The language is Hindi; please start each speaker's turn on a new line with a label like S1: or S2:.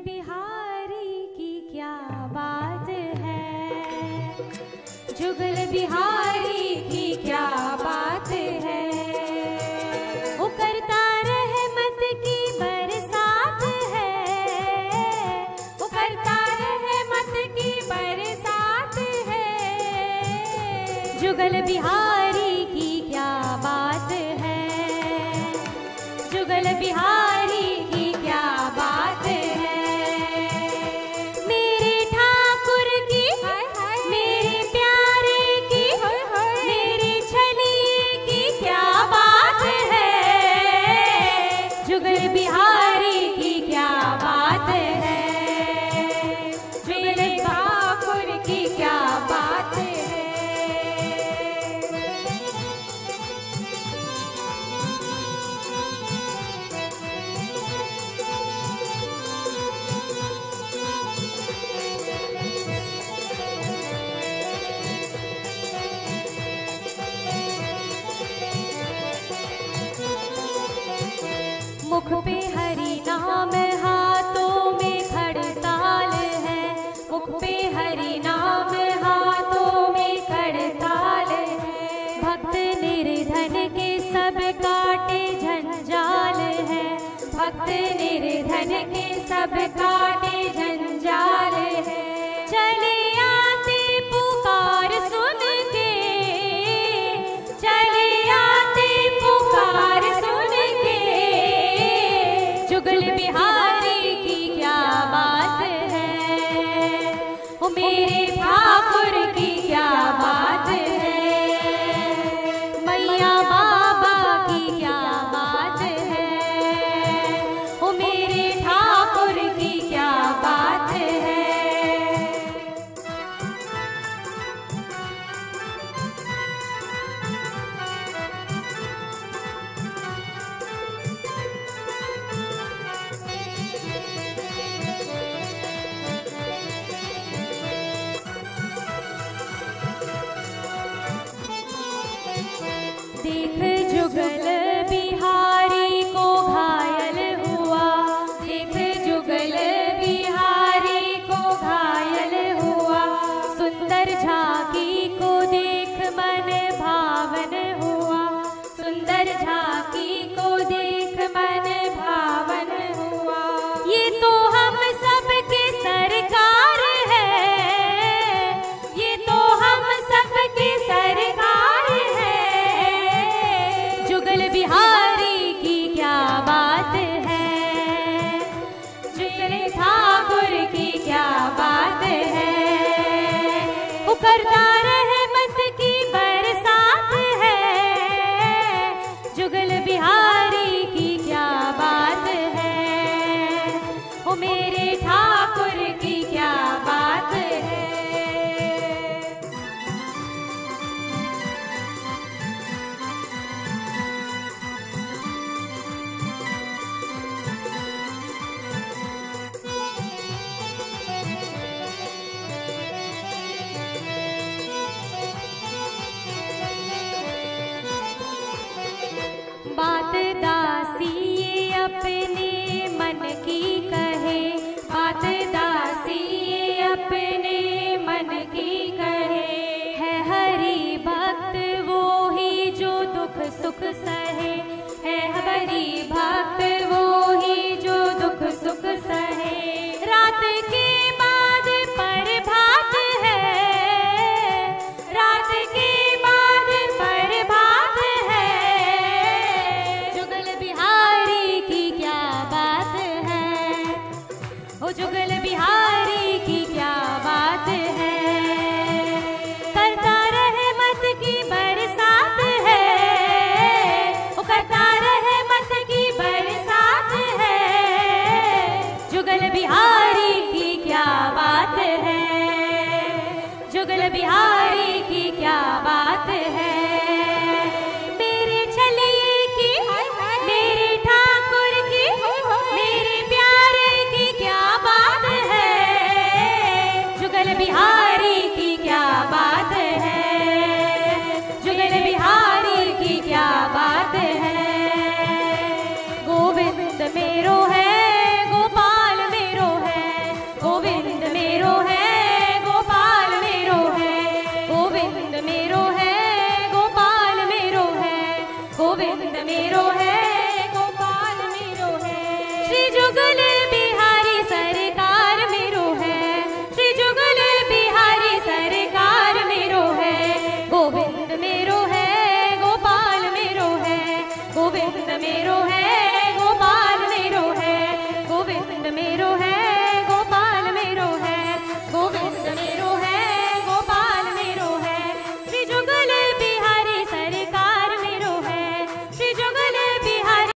S1: बिहारी की क्या बात है, जुगल बिहारी की क्या बात है। वो करता रहमत की बरसात है, वो करता रहमत की बरसात है। जुगल बिहारी की क्या बात है, जुगल बिहारी की क्या बात है। मेरे ठाकुर की, मेरे प्यारे की, मेरे छलिए की क्या बात है। जुगल बिहारी की क्या बात है, मेरे ठाकुर की क्या बात है। मुख पे हरि नाम, हाथों में खड़ताल है। मुख पे हरि नाम, हाथों में खड़ताल है। भक्त निर्धन के सब काटे जंजाल है, भक्त निर्धन के सब काटे जंजाल है। चले आते पुकार सुन के, चले आते पुकार सुन के। जुगल बिहारी की क्या बात है, वो मेरे ठाकुर की क्या बात है। मैया बाबा की क्या बात है, वो मेरे ठाकुर की क्या बात है। देख जुगल बिहारी को घायल हुआ, देख जुगल बिहारी को घायल हुआ। सुंदर झांकी को देख मन भावन हुआ, सुंदर झांकी को देख मन भावन हुआ। ये तो हम सबके सरकार है, ये तो हम सबके सरकार है। जुगल बिहारी की क्या बात है, जुगल ठाकुर की क्या बात है। वो करता रहमत की बरसात है। जुगल बिहारी की क्या बात है, वो मेरे ठाकुर की क्या बात है। बात दासी ये अपने मन की कहे, बात दासी ये अपने मन की कहे। है हरि भक्त वो ही जो दुख सुख सहे, है हरि भक्त वो ही जो दुख सुख सहे। रात के बाद प्रभात है, रात के बाद प्रभात है। जुगल बिहारी की क्या बात है, ओ जुगल बिहारी की क्या बात है। करता रहमत की बरसात है, ओ करता रहमत की बरसात है। जुगल बिहारी की क्या बात है, जुगल बिहारी की क्या बात है। मेरे छलिए की, मेरे ठाकुर की, मेरे प्यारे की क्या बात है। फेरो है